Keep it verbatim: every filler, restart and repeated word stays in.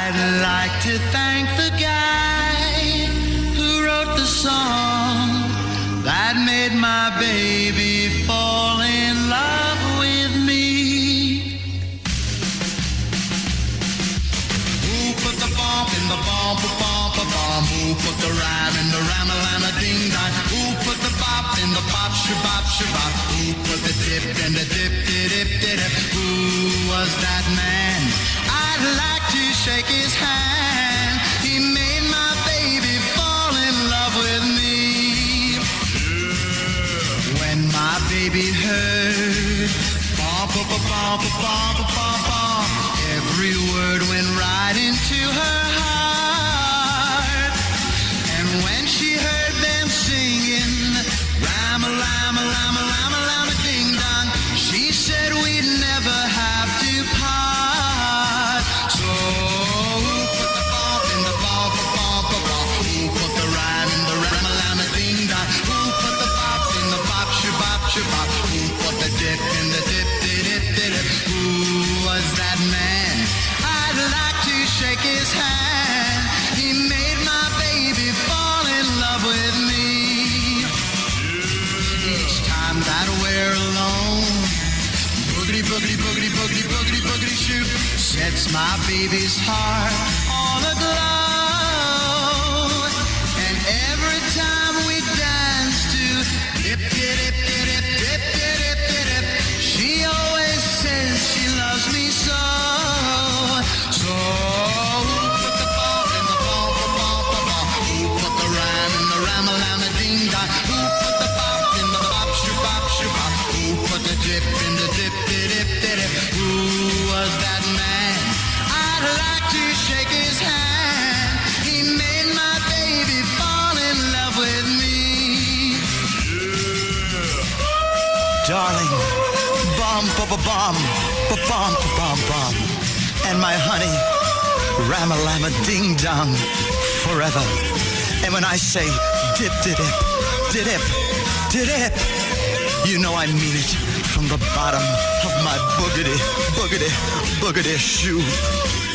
I'd like to thank the guy who wrote the song that made my baby fall in love with me. Who put the bomb in the bomb, bomb, bomb? Who put the rhyme in the rhyme-a-lama ding-dong? Who put the bop in the bop, shabop, shabop? Who put the dip in the dip, dip, dip, dip? Who was that man? I'd like to shake his hand. He made my baby fall in love with me. When my baby heard bump, bump, bump, bump, bump, bump, every word went right into her heart. And when she heard them singing rhyme a lime a lime a lime a lime a ding dong, she said we'd never have to part. So who put the bump in the bump bump bump? Who put the rhyme in the rhyme a lime a ding dong? Who put the bop in the bop shabop shabop? Who put the dip in the dip dip dip dip? Who was that man? I'd like to shake his hand. He made my baby fall in love with me. Each time that we're alone, boogity boogity boogity boogity boogity boogity shoot sets my baby's heart all aglow. And every time we dance to dip dip dip dip dip dip dip dip, she always says she loves me so. So who put the ball in the ball, ball, ball, ball? Who put the rhyme in the rhyme-a-lama ding-dong? Who put the bop in the bop, shabop, shabop? Who put the dip in the dip, dip, dip, dip? Who was that man? I'd like to shake his hand. He made my baby fall in love with me. Darling, bum, bum, bum, bum, bum, bum, bum. And my honey, ram-a-lama ding-dong, forever. And when I say dip, dip, dip, dip, dip, you know I mean it from the bottom of my boogity, boogity, boogity shoe.